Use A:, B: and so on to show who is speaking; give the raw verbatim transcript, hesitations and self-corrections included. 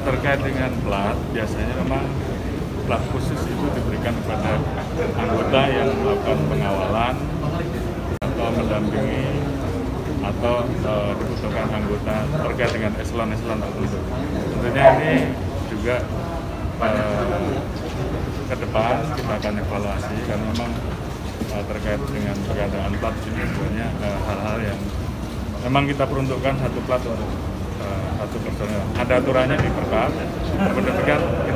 A: terkait dengan plat, biasanya memang plat khusus itu diberikan kepada anggota yang melakukan pengawalan atau mendampingi atau uh, dibutuhkan anggota terkait dengan eselon-eselon tertentu. Tentunya ini juga uh, ke depan kita akan evaluasi karena memang uh, terkait dengan pengadaan plat ini sebenarnya uh, hal-hal yang memang kita peruntukkan satu plat untuk uh, satu personel. Ada aturannya di Perkap, namun demikian kita